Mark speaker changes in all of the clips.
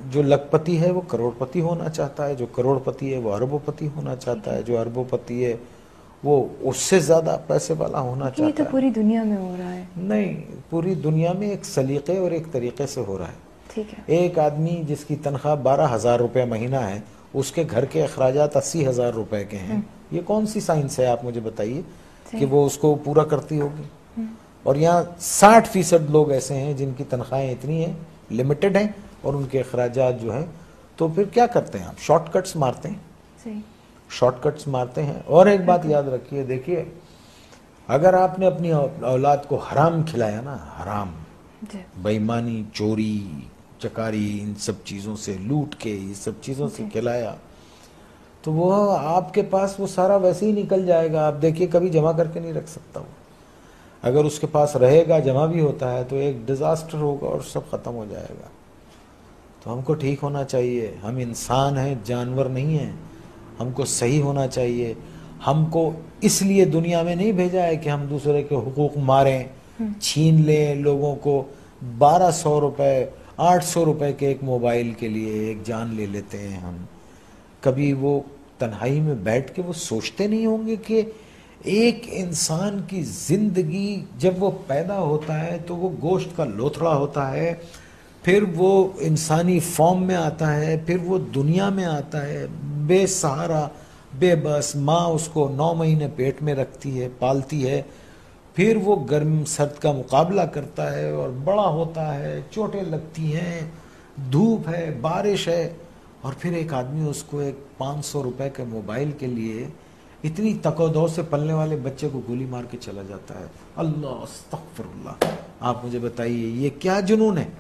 Speaker 1: جو لکھپتی ہے وہ کروڑپتی ہونا چاہتا ہے، جو کروڑپتی ہے وہ اربوپتی ہونا چاہتا ہے، جو اربوپتی ہے وہ اس سے زیادہ پیسے والا ہونا
Speaker 2: لیکن یہ
Speaker 1: چاہتا
Speaker 2: تو
Speaker 1: ہے۔
Speaker 2: پوری دنیا میں ہو رہا ہے۔
Speaker 1: نہیں، پوری دنیا میں ایک سلیقے اور ایک طریقے سے ہو رہا ہے۔
Speaker 2: ٹھیک ہے۔
Speaker 1: ایک آدمی جس کی تنخواہ 12,000 روپے مہینہ ہے، اس کے گھر کے اخراجات 80,000 روپے کے ہیں، یہ کون سی سائنس ہے آپ مجھے بتائیے کہ وہ اس کو پورا کرتی ہوگی؟ اور یہاں 60% لوگ ایسے ہیں جن کی تنخواہیں اتنی ہیں، لمیٹڈ ہیں، اور ان کے اخراجات جو ہیں، تو پھر کیا کرتے ہیں آپ؟ شارٹ کٹس مارتے ہیں،
Speaker 2: صحیح۔
Speaker 1: شارٹ کٹس مارتے ہیں۔ اور ایک بات یاد رکھیے، دیکھیے اگر آپ نے اپنی اولاد کو حرام کھلایا نا، حرام،
Speaker 2: جی
Speaker 1: بے ایمانی، چوری، چکاری، ان سب چیزوں سے لوٹ کے، یہ سب چیزوں سے کھلایا، تو وہ آپ کے پاس وہ سارا ویسے ہی نکل جائے گا۔ آپ دیکھیے کبھی جمع کر کے نہیں رکھ سکتا وہ، اگر اس کے پاس رہے گا، جمع بھی ہوتا ہے، تو ایک ڈیزاسٹر ہوگا اور سب ختم ہو جائے گا۔ تو ہم کو ٹھیک ہونا چاہیے، ہم انسان ہیں، جانور نہیں ہیں، ہم کو صحیح ہونا چاہیے۔ ہم کو اس لیے دنیا میں نہیں بھیجا ہے کہ ہم دوسرے کے حقوق ماریں، چھین لیں لوگوں کو۔ 1200 روپے، 800 روپے کے ایک موبائل کے لیے ایک جان لے لیتے ہیں ہم۔ کبھی وہ تنہائی میں بیٹھ کے وہ سوچتے نہیں ہوں گے کہ ایک انسان کی زندگی جب وہ پیدا ہوتا ہے تو وہ گوشت کا لوتھڑا ہوتا ہے، پھر وہ انسانی فارم میں آتا ہے، پھر وہ دنیا میں آتا ہے بے سہارا، بے بس، ماں اس کو 9 مہینے پیٹ میں رکھتی ہے، پالتی ہے، پھر وہ گرم سرد کا مقابلہ کرتا ہے اور بڑا ہوتا ہے، چوٹیں لگتی ہیں، دھوپ ہے، بارش ہے، اور پھر ایک آدمی اس کو ایک 500 روپے کے موبائل کے لیے اتنی تک و دو سے پلنے والے بچے کو گولی مار کے چلا جاتا ہے۔ اللہ استغفر اللہ! آپ مجھے بتائیے یہ کیا جنون ہے؟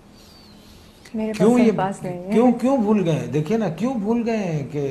Speaker 2: میرے
Speaker 1: کیوں
Speaker 2: پاس
Speaker 1: یہ
Speaker 2: الفاظ نہیں ہے۔
Speaker 1: کیوں بھول گئے؟ دیکھیں نا، کیوں بھول گئے ہیں کہ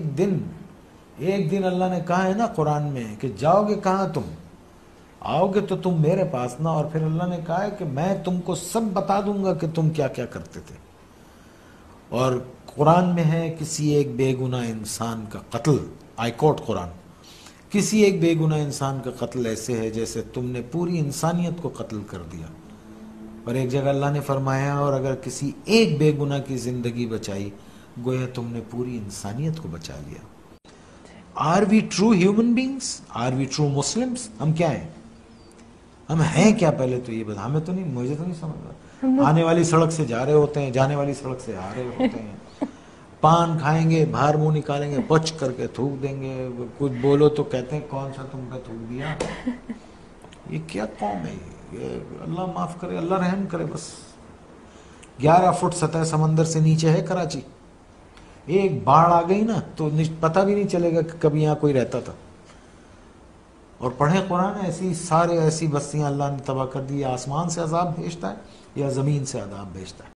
Speaker 1: ایک دن اللہ نے کہا ہے نا قرآن میں کہ جاؤ گے کہاں تم؟ آؤ گے تو تم میرے پاس نا، اور پھر اللہ نے کہا ہے کہ میں تم کو سب بتا دوں گا کہ تم کیا کیا کرتے تھے۔ اور قرآن میں ہے کسی ایک بے گناہ انسان کا قتل، آئی کوٹ قرآن، کسی ایک بے گناہ انسان کا قتل ایسے ہے جیسے تم نے پوری انسانیت کو قتل کر دیا۔ اور ایک جگہ اللہ نے فرمایا اور اگر کسی ایک بے گناہ کی زندگی بچائی گویا تم نے پوری انسانیت کو بچا لیا۔ Are we true human beings? Are we true Muslims? ہم کیا ہیں؟ ہم ہیں کیا؟ پہلے تو یہ بتا، ہمیں تو نہیں، مجھے تو نہیں سمجھ رہا۔ آنے والی سڑک سے جا رہے ہوتے ہیں، جانے والی سڑک سے آ رہے ہوتے ہیں، پان کھائیں گے، باہر منہ نکالیں گے، پچ کر کے تھوک دیں گے، کچھ بولو تو کہتے ہیں کون سا تم پہ تھوک دیا۔ یہ کیا قوم ہے یہ؟ اللہ معاف کرے، اللہ رحم کرے۔ بس 11 فٹ سطح سمندر سے نیچے ہے کراچی، ایک باڑھ آ گئی نا تو پتہ بھی نہیں چلے گا کہ کبھی یہاں کوئی رہتا تھا۔ اور پڑھیں قرآن، ایسی بستیاں اللہ نے تباہ کر دی۔ یا آسمان سے عذاب بھیجتا ہے یا زمین سے عذاب بھیجتا ہے۔